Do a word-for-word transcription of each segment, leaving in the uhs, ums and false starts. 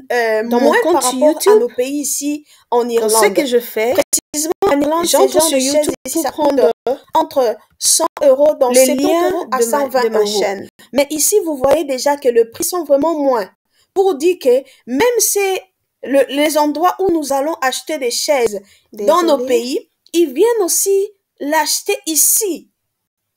euh, Dans mon moins compte par rapport YouTube, à nos pays ici en donc Irlande. ce que je fais, Précisément en Irlande, ce j'entre genre sur de chaise YouTube ici, pour ça coûte prendre entre cent euros, donc le septante lien euros à de ma, cent vingt de ma euros. chaîne. Mais ici, vous voyez déjà que le prix sont vraiment moins. Pour dire que même c'est le- les endroits où nous allons acheter des chaises dans nos Désolée. pays, ils viennent aussi l'acheter ici.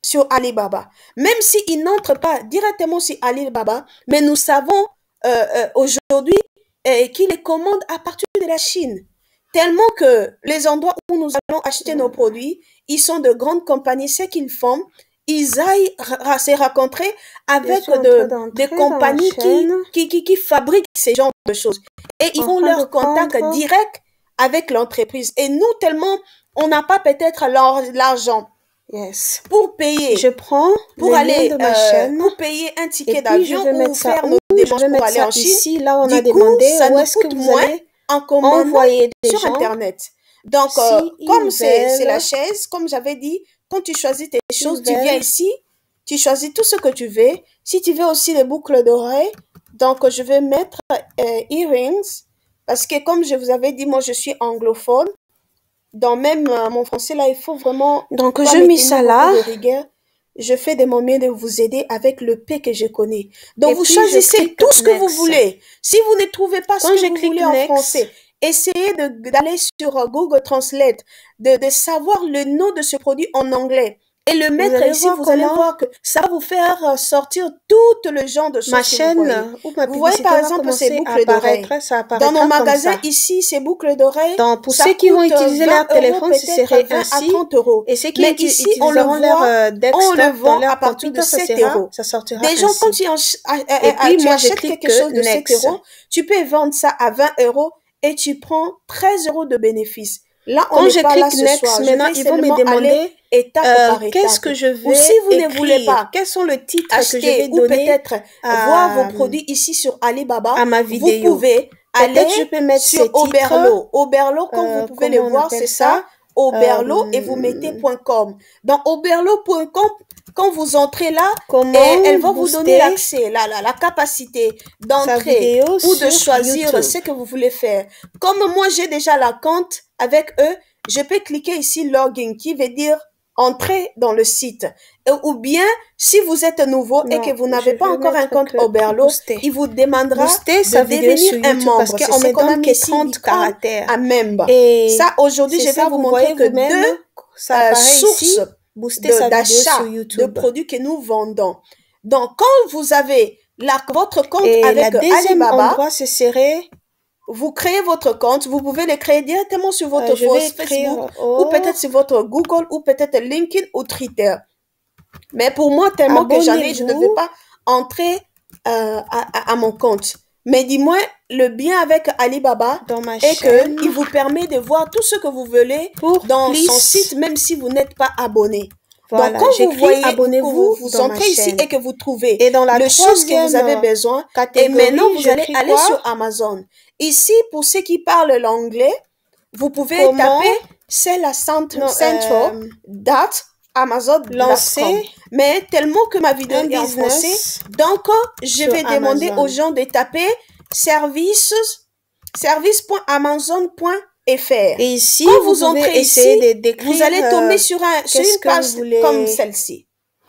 sur Alibaba. Même s'ils n'entrent pas directement sur Alibaba, mais nous savons euh, euh, aujourd'hui euh, qu'ils les commandent à partir de la Chine. Tellement que les endroits où nous allons acheter nos produits, ils sont de grandes compagnies. Ce qu'ils font, ils aillent ra- se rencontrer Je avec suis en train de, d'entrer des dans la compagnies qui, chaîne, qui, qui, qui fabriquent ces genres de choses. Et ils en font train de leur contact prendre. direct avec l'entreprise. Et nous, tellement, on n'a pas peut-être l'ar- l'argent Yes. pour payer, Je prends pour le lien aller, de ma euh, chaîne pour payer un et ticket puis je d'avion vais ou mettre ça faire où? nos Je vais démarches pour mettre aller ça en Chine. ici, là on a Du coup, demandé ça où nous est-ce que coûte vous moins allez en commandant envoyer des sur gens Internet. Donc, euh, si comme ils c'est c'est la veulent, chaise, comme j'avais dit, quand tu choisis tes s'ils choses, tu viens veulent. ici, tu choisis tout ce que tu veux. Si tu veux aussi les boucles d'oreilles, donc je vais mettre euh, earrings, parce que comme je vous avais dit, moi je suis anglophone. Dans même euh, mon français, là, il faut vraiment Donc pas je me mets tenir ça beaucoup là de rigueur. Je fais de mon mieux de vous aider avec le P que je connais. Donc, et vous puis je choisissez clique tout ce que vous next. voulez. Si vous ne trouvez pas ce Quand que je vous clique voulez en next, français, essayez de- d'aller sur euh, Google Translate, de, de savoir le nom de ce produit en anglais et le vous mettre allez ici. voir Vous allez comment voir que ça va vous faire euh, sortir tout le genre de ma choses que vous voyez. chaîne ou ma Vous voyez publicité par va exemple ces commencer à boucles d'oreilles. apparaître. Ça Dans nos apparaîtra comme magasins, ça. ici, ces boucles d'oreilles, Donc pour ça ceux qui vont coûte euh, utiliser vingt leur euros, téléphone, ce peut-être serait vingt à ainsi. trente euros. Et ceux qui Mais uti- ici, on le utiliseront leur voit, euh, on le desktop dans vend à leur partir de computer, ça sept sera, euros. ça sortira Des gens, quand ainsi. tu, ach- a- Et a- a- puis tu moi je achètes clique quelque chose de sept next. euros, tu peux vendre ça à vingt euros et tu prends treize euros de bénéfice. Là, on Quand n'est je pas là clique ce next, soir. Je maintenant vais ils vont me seulement aller demander étape euh, par qu'est-ce que étape. je Ou vais si vous ne voulez écrire, pas quels sont le titre que je vais acheter ou donner peut-être voir vos à, produits ici sur Alibaba, à ma vous vidéo. pouvez aller Peut-être je peux mettre ces sur titres, Oberlo. Oberlo, comme euh, vous pouvez le comment on voir, appelle c'est ça. ça? Oberlo et vous mettez Euh, .com. Dans oberlo point com, quand vous entrez là, et comment elle va vous donner booster l'accès, la, la, la capacité sa d'entrer vidéo ou de sur choisir YouTube. ce que vous voulez faire. Comme moi, j'ai déjà la compte avec eux, je peux cliquer ici login qui veut dire entrer dans le site. Et- ou bien, si vous êtes nouveau et que Non, vous je n'avez pas vais encore un mettre compte que Oberlo, booster. il vous demandera Booster de sa vidéo sur devenir un YouTube parce membre. C'est qu'on ce me qu'on a donne mis que ici, trente become caractères. a member. Et Ça, aujourd'hui, c'est je vais ça, vous vous montrer voyez que vous-même, deux ça euh, apparaît sources ici, booster de- sa vidéo sur d'achat de YouTube. produits que nous vendons. Donc, quand vous avez la, votre compte Et la avec deuxième Alibaba, endroit, ce serait, vous créez votre compte, vous pouvez le créer directement sur votre euh, je vais post écrire, Facebook ou oh, peut-être sur votre Google ou peut-être LinkedIn ou Twitter. Mais pour moi, tellement que j'en ai, je ne vais abonnez-vous pas entrer euh, à, à- à mon compte. Mais dis-moi, le bien avec Alibaba dans ma est chaîne qu'il vous permet de voir tout ce que vous voulez pour dans plus. son site, même si vous n'êtes pas abonné. Donc, Voilà, quand vous j'écris voyez, vous, abonnez-vous vous dans ma entrez ici chaîne. et que vous trouvez Et dans la le chose que vous troisième avez euh, besoin, et catégorie, maintenant vous allez j'écris aller quoi? sur Amazon. Ici, pour ceux qui parlent l'anglais, vous pouvez Comment taper c'est la cent- non, central euh, dot amazon dot com. lancer Mais tellement que ma vidéo un est en français, business donc je sur vais demander Amazon. aux gens de taper services service point amazon point f r. Et ici, Quand vous vous pouvez entrez essayer ici, de décrire vous allez euh, tomber sur, un, sur qu'est-ce une que vous page voulez. comme celle-ci.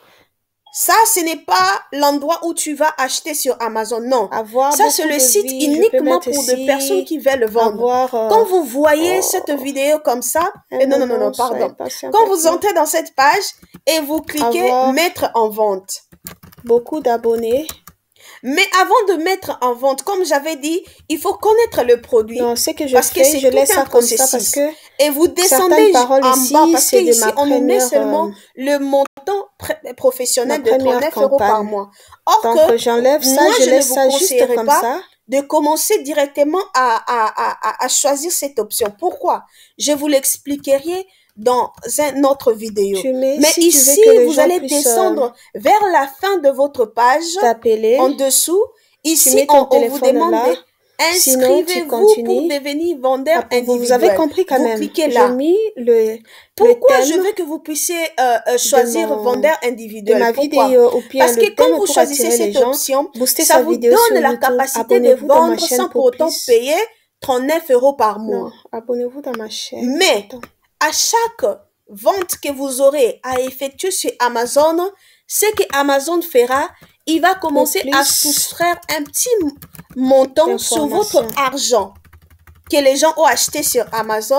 Ça, ce n'est pas l'endroit où tu vas acheter sur Amazon. Non. avoir Ça, c'est beaucoup le de site vie. Je peux uniquement mettre pour ici, des personnes qui veulent vendre. avoir euh, Quand vous voyez oh, cette vidéo comme ça, un et non, non, non, moment, non, pardon. soyez patient Quand avec vous moi. entrez dans cette page et vous cliquez Avoir mettre en vente. beaucoup d'abonnés. Mais avant de mettre en vente, comme j'avais dit, il faut connaître le produit. Non, ce que je Parce que fais, c'est je tout laisse un ça comme ça parce processus. que Et vous descendez certaines paroles en ici, bas parce c'est de qu'ici, ma on nous met première, seulement euh, le montant pr- ma professionnel de première trente-neuf euros par campagne. mois. Or Donc, que j'enlève ça, moi, je je ne laisse vous ça juste conseillerais comme pas ça. de commencer directement à, à, à, à, à choisir cette option. Pourquoi? Je vous l'expliquerai dans un autre vidéo. Tu mets, Mais si tu ici, veux que les vous gens allez puissent descendre euh, vers la fin de votre page, t'appeler, en dessous. tu Ici, mets ton on, on vous téléphone demande là. de Sinon, tu inscrivez-vous pour continues. devenir vendeur Ah, vous, vous avez individuel. compris quand Vous même. cliquez J'ai là. mis le, le Pourquoi je thème veux que vous puissiez euh, euh, de, choisir mon, vendeur de individuel? ma Pourquoi? vidéo ou bien Parce le que quand thème vous pour choisissez attirer les cette gens. option, Booster ça sa vous vidéo sur donne la YouTube. capacité de Abonnez-vous dans ma vendre chaîne sans pour pour autant plus. payer trente-neuf euros par Non, mois. abonnez-vous dans ma chaîne. Mais Attends. à chaque vente que vous aurez à effectuer sur Amazon, ce que Amazon fera, il va Pour commencer à plus soustraire un petit montant sur votre d'informations. argent que les gens ont acheté sur Amazon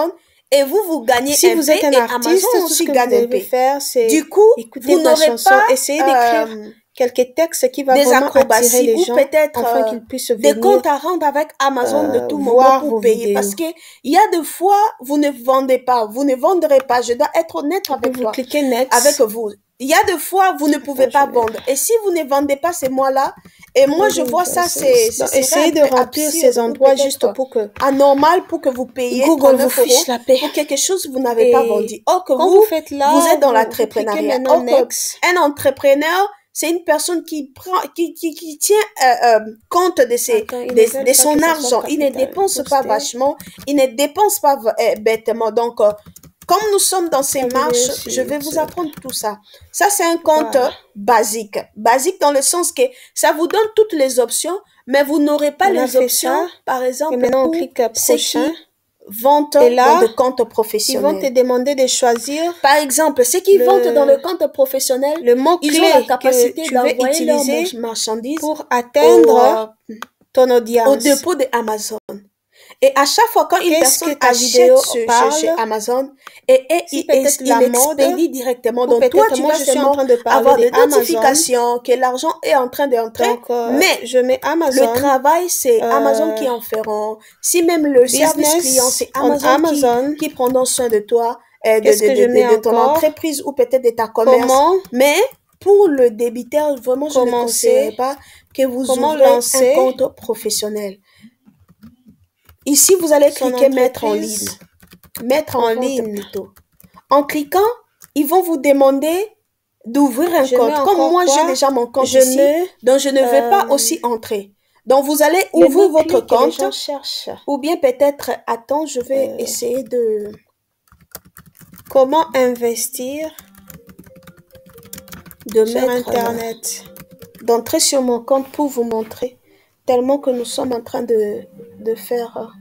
et vous, vous gagnez Si un vous paix êtes un et artiste, Amazon tout ce aussi que vous gagne un devez paix. faire, c'est Du coup, écouter vous ta n'aurez chanson, pas essayer d'écrire euh, quelques textes qui vont des vraiment attirer acrobaties les ou gens peut-être afin euh, qu'ils puissent des venir comptes à rendre avec Amazon de euh, tout moment voir pour vos payer. Parce vidéos. que il y a des fois, vous ne vendez pas, vous ne vendrez pas. Je dois être honnête Et puis avec vous toi, cliquez avec Next. vous. Il y a des fois, vous ne pouvez Attends, je pas vais... vendre. Et si vous ne vendez pas ces mois-là, et moi je Holding vois ça, process. c'est, ce Donc, serait essayez un de peu remplir ces absurde ou endroits juste peut-être pour que anormal pour que vous payiez Google vous trente-neuf euros fiche la paix. pour quelque chose que vous n'avez pas vendu. Et Or que quand vous vous, faites vous là, êtes dans vous, vous cliquez l'entrepreneuriat. maintenant Or que Next. un entrepreneur, c'est une personne qui prend, qui, qui, qui tient euh, euh, compte de ses, Attends, ils de, ne veulent de pas son que ça soit argent. Il ne capital dépense pas posté. vachement, il ne dépense pas euh, bêtement. Donc, euh, comme nous sommes dans ces La vidéo marches, sur je vais vous YouTube. apprendre tout ça. Ça, c'est un compte Voilà. basique. Basique dans le sens que ça vous donne toutes les options, mais vous n'aurez pas On a les fait options, ça. par Et exemple, maintenant, on pour clique euh, ceux prochain. qui vendent Et dans là, des comptes ils vont te professionnels. demander de choisir Par exemple, ceux qui vendent dans le le, compte professionnel, le ils ont la mot-clé que capacité tu veux d'envoyer leurs utiliser marchandises pour au, atteindre euh, ton au audience. dépôt de Amazon. Et à chaque fois quand une Qu'est-ce que personne ta vidéo achète ce- chez, chez parle? Amazon, et, et Si il, peut-être il la mode, expédie directement. ou Donc toi, peut-être tu moi vas je suis en seulement train de parler avoir de des Amazon. notifications que l'argent est en train d'entrer. Donc, euh, Mais je mets le Amazon. travail, c'est Amazon Euh, qui en feront. Si même le service client, business c'est on Amazon qui, Amazon. qui prendront soin de toi, euh, de, Qu'est-ce de, que je de, mets de, de ton encore? entreprise ou peut-être de ta commerce. Comment Mais pour le débiteur, vraiment, je ne conseillerais commencer? pas que vous Comment ouvrez un lancer compte professionnel. Ici, vous allez son cliquer mettre en ligne. entreprise Mettre en, en vente ligne? plutôt. En cliquant, ils vont vous demander d'ouvrir un Je mets compte. Comme encore moi, j'ai quoi? déjà mon compte Je ici, mets donc je ne vais pas euh, aussi entrer. Donc, vous allez les ouvrir votre mots-clés que les compte gens cherchent. ou bien peut-être, attends, je vais Euh, essayer de... comment investir de sur mettre, Internet? euh, d'entrer sur mon compte pour vous montrer tellement que nous sommes en train de, de faire, euh,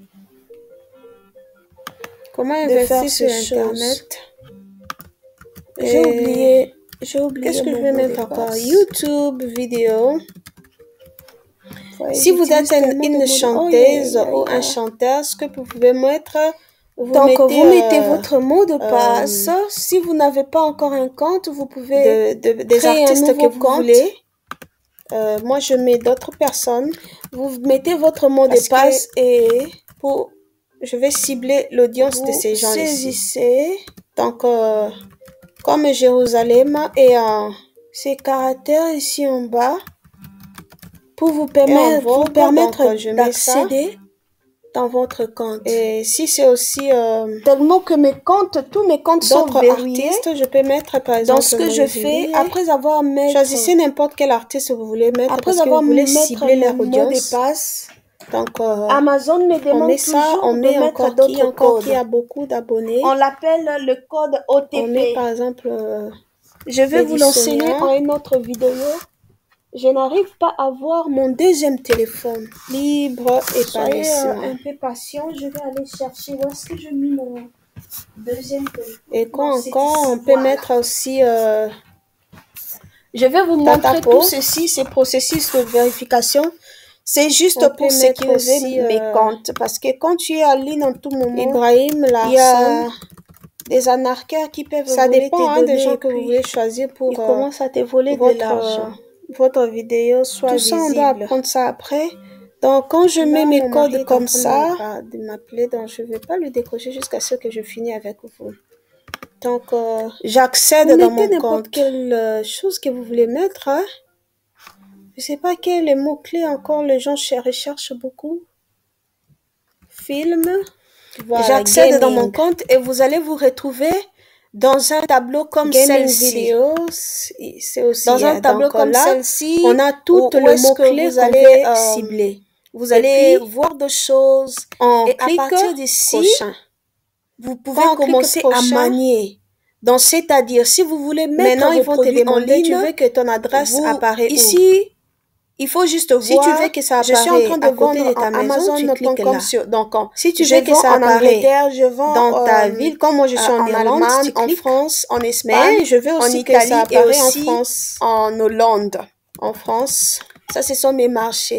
Comment de faire investir sur ces choses. Internet? J'ai Et oublié, j'ai oublié qu'est-ce que je mon vais mot de mettre encore? passe. YouTube vidéo. Ouais, Si vous j'utilise êtes une, tellement de une mots de- chanteuse Oh, yeah, yeah, ou un yeah. chanteur, ce que vous pouvez mettre, vous Donc, mettez, vous mettez euh, votre mot de passe. euh, Si vous n'avez pas encore un compte, vous pouvez de, de- des créer un artistes que nouveau vous compte. voulez. Euh, moi, je mets d'autres personnes Vous mettez votre mot de parce que passe et pour, je vais cibler l'audience de vous ces gens ici. saisissez Donc, euh, comme Jérusalem et en ces caractères ici en bas pour vous et en permettre, vous vogue, permettre donc euh, je mets ça. d'accéder dans votre compte. Et si c'est aussi euh, Tellement que mes comptes, tous mes comptes sont d'autres verrouillés. artistes, je peux mettre par Dans exemple ce que je Moïse fais, Mbiye. après avoir mettre, Choisissez n'importe quel artiste vous voulez mettre après parce que avoir vous voulez mettre cibler leur mon mot de audience. passe, Donc, euh, Amazon me on demande met ça, toujours on de met mettre encore qui, d'autres encore codes. qui a beaucoup d'abonnés. On l'appelle le code O T On met P. par exemple euh, Je vais vous Lady l'enseigner Sonia. en une autre vidéo. Je n'arrive pas à voir mon deuxième téléphone. Libre Soyez euh, épanouissement. un peu patient. Je vais aller chercher. Où est-ce que je mis mon deuxième téléphone? Et quoi Non, c'est encore, ici. on peut Voilà. mettre aussi euh, Je vais vous Tata montrer Po. tout ceci, ces processus de vérification. C'est juste On pour peut mettre sécuriser aussi mes euh, comptes. Parce que quand tu es en ligne en tout moment, Ibrahim il y a Larson. des anarcheurs qui peuvent Ça voler dépend tes hein, des données gens et que vous puis voulez choisir pour ils euh, commencent à te voler de votre, l'argent. euh, votre vidéo soit Tout ça, on visible. doit apprendre ça après. Donc, quand je mets Là, mes mon mari codes est comme en train ça, de m'a- de m'appeler, donc je ne vais pas le décrocher jusqu'à ce que je finis avec vous. Donc, euh, j'accède vous dans mettez mon n'importe compte. quelle euh, chose que vous voulez mettre. Hein. Je sais pas quels les mots-clés encore les gens cher- recherchent beaucoup. Film. Voilà, J'accède dans mon gaming. compte et vous allez vous retrouver dans un tableau comme Gaming celle-ci. vidéo, c'est c'est aussi. Dans un hein. tableau Donc comme là, celle-ci, on a tout où, où le est-ce que mot-clé vous qu'on allez veut euh, cibler. vous Et allez puis, voir des choses. on Et à clique partir d'ici, prochain. vous pouvez Quand on clique commencer à prochain, manier. Donc, c'est-à-dire, si vous voulez mettre maintenant ils vos vont te produits en demander, tu ligne, veux que ton adresse vous, apparaît où? ici, il faut juste Si tu veux voir, que ça je suis en train apparaît de à côté vendre de ta en maison, tu cliques Amazon point com là. sur, donc, en- Si tu je veux que vends ça en apparaît Angleterre, je vends dans ta euh, ville, comme moi je suis euh, en en Irlande, Allemagne, tu en cliques. France, en Espagne, Mais je veux en aussi que ça Italie et apparaît en aussi France. en Hollande. En France. Ça, ce sont mes marchés.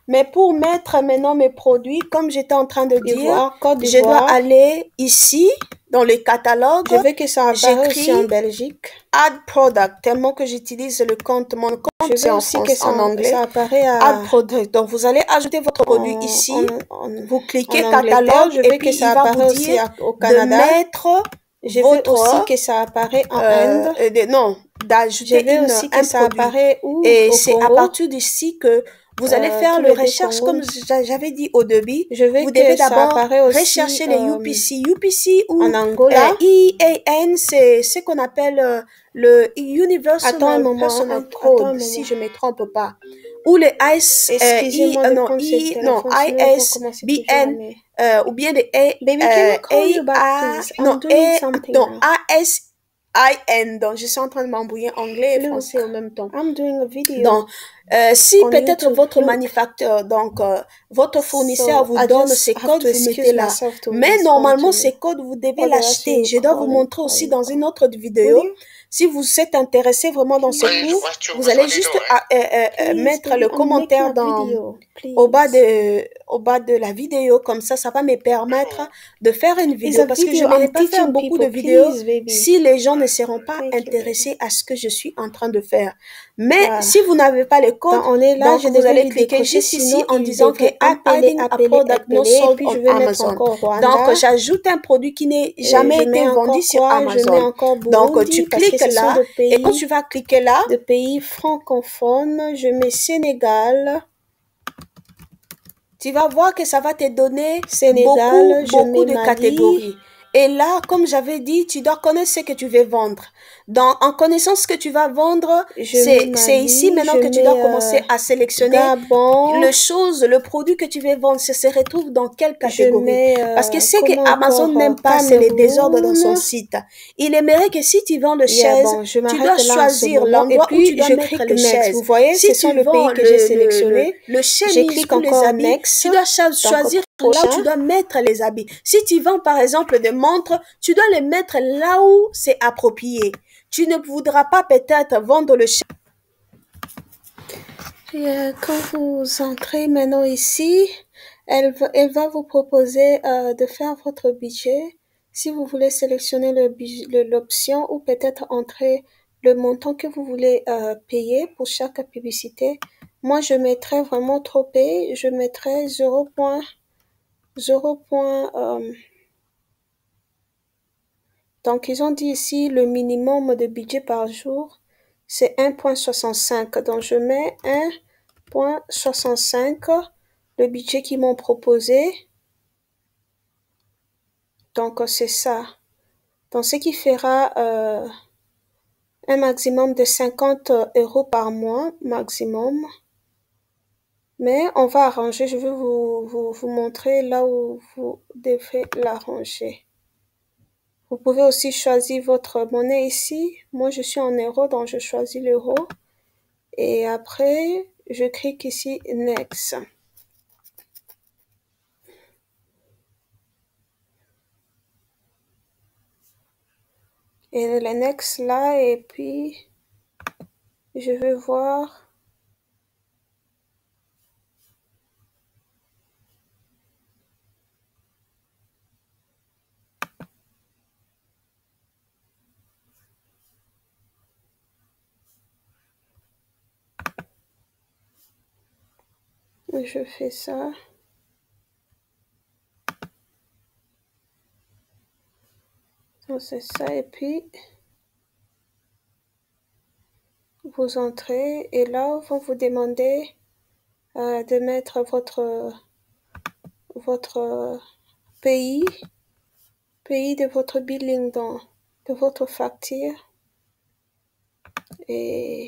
Mais pour mettre maintenant mes produits, comme j'étais en train de dire, Ivoire, Côte je dois d'Ivoire. aller ici, dans le catalogue. Je veux que ça apparaisse aussi en J'écris Belgique. Add Product, tellement que j'utilise le compte. Mon compte, Je c'est veux en, aussi France, que ça, en anglais. ça apparaît Add à, Product. Donc, vous allez ajouter votre produit en, ici. en, en, Vous cliquez en Angleterre. catalogue Je et veux puis que ça il va vous apparaît aussi dire à- au de Canada. mettre Je veux votre aussi que ça apparaît en euh, Inde. euh, de- non, Je d'ajouter veux une, aussi que un ça produit. apparaît où Et au c'est à Congo. partir d'ici que vous allez Euh, faire tous le les deux recherche, Congos. comme j'a- j'avais dit au début. Je veux Vous que devez ça d'abord apparaît aussi rechercher les euh, U P C. U P C ou en euh, Angola. I A N, c'est ce qu'on appelle euh, le Universal Attends un moment, Personal att- attends un Code, moment. si je ne me trompe pas. Ou le I S, euh, I, Excusez-moi euh, de non, prendre ce I, non, téléphone, sinon ils vont commencer toujours à ISBN, me... euh, ou bien le A, Baby, can euh, I call you back, A, please? I'm non, doing A, something non, now. A S I N. Donc, je suis en train de m'embrouiller anglais et Look, français au même temps. I'm doing a video Donc, euh, si on peut-être YouTube. votre Look. manufacteur, donc euh, votre fournisseur So vous I donne just ces have codes, to vous excuse mettez là. myself to Mais respond normalement, to ces codes, vous devez otherwise l'acheter. you Je dois vous call montrer and aussi call dans you une call. autre Will vidéo. you? Si vous êtes intéressé vraiment dans ce Please. cours, vous allez juste à- euh, euh, euh, Please, mettre baby, le I'm making commentaire a dans video. au bas Please. de au bas de la vidéo, comme ça ça va me permettre de faire une It's vidéo a parce que je video. n'aimerais I'm pas faire teaching beaucoup de people. vidéos Please, baby. si les gens ne seront pas Thank you, baby. intéressés à ce que je suis en train de faire. Mais Voilà. si vous n'avez pas les codes, Donc, on est là, donc je vous devais allez lui cliquer décrocher, juste ici sinon en il disant que devrait I'm appeler, adding a appeler, product not appeler, et sold puis on je vais mettre Amazon. encore Rwanda. Donc j'ajoute un produit qui n'est Et jamais je été mets vendu encore sur quoi? Je mets Amazon. encore Donc Burundi, tu parce que cliques ce sont là de et quand pays, tu vas cliquer là, de pays francophones. Je mets Sénégal. tu vas voir que ça va te donner Sénégal, beaucoup, je beaucoup mets de Mali. catégories. Et là, comme j'avais dit, tu dois connaître ce que tu veux vendre. Donc, en connaissant ce que tu vas vendre, Je mets c'est, Mali. c'est ici maintenant Je que tu mets dois euh, commencer à sélectionner Gabon. le chose, le produit que tu veux vendre, ça se retrouve dans quelle Je catégorie. mets euh, Parce que ce que comment Amazon encore n'aime euh, pas, c'est les désordres dans son Cameroun. site. Il aimerait que si tu vends le Yeah, chaise, bon, je tu dois m'arrête là en ce choisir moment. Et l'endroit où tu puis, dois je mettre clique le Next. chaise. Vous voyez, Si ce sont tu les vends pays que le, j'ai le, le, sélectionnés. le Je chemise clique ou les encore habits, Next. tu dois cho- Donc, choisir là où prochain. tu dois mettre les habits. Si tu vends par exemple des montres, tu dois les mettre là où c'est approprié. Tu ne voudras pas peut-être vendre le chaise. Et, euh, quand vous entrez maintenant ici, elle va, elle va vous proposer euh, de faire votre budget. Si vous voulez sélectionner le budget- le- l'option ou peut-être entrer le montant que vous voulez euh, payer pour chaque publicité. Moi, je mettrais vraiment trop payé. Je mettrais zéro virgule zéro. Euh, donc, ils ont dit ici le minimum de budget par jour, c'est un virgule soixante-cinq. Donc, je mets un virgule soixante-cinq, le budget qu'ils m'ont proposé. Donc, c'est ça. Donc, ce qui fera euh, un maximum de cinquante euros par mois, maximum. Mais on va arranger, je vais vous, vous, vous montrer là où vous devez l'arranger. Vous pouvez aussi choisir votre monnaie ici. Moi, je suis en euros, donc je choisis l'euro. Et après, je clique ici Next. Et le Next là, et puis je vais voir. Je fais ça. Donc c'est ça, et puis vous entrez et là on va vous demander euh, de mettre votre votre pays, pays de votre billing, dans, de votre facture. Et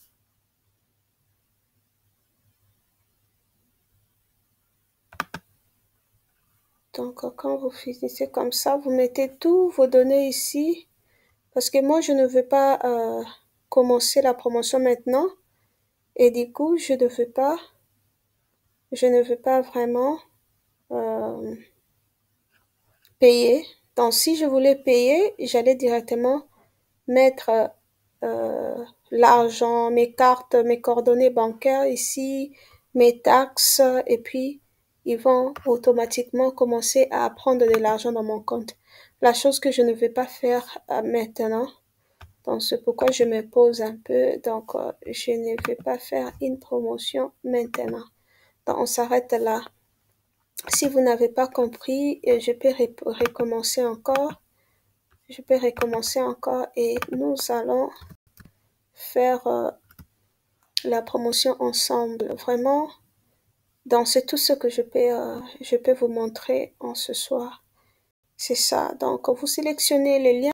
donc quand vous finissez comme ça, vous mettez tous vos données ici. Parce que moi, je ne veux pas euh, commencer la promotion maintenant. Et du coup, je ne veux pas, je ne veux pas vraiment euh, payer. Donc, si je voulais payer, j'allais directement mettre euh, l'argent, mes cartes, mes coordonnées bancaires ici, mes taxes et puis ils vont automatiquement commencer à prendre de l'argent dans mon compte. La chose que je ne vais pas faire euh, maintenant, donc c'est pourquoi je me pose un peu, donc euh, je ne vais pas faire une promotion maintenant. Donc on s'arrête là. Si vous n'avez pas compris, euh, je peux ré- recommencer encore. Je peux recommencer encore et nous allons faire euh, la promotion ensemble. Vraiment, donc c'est tout ce que je peux, euh, je peux vous montrer en ce soir. C'est ça. Donc vous sélectionnez les liens.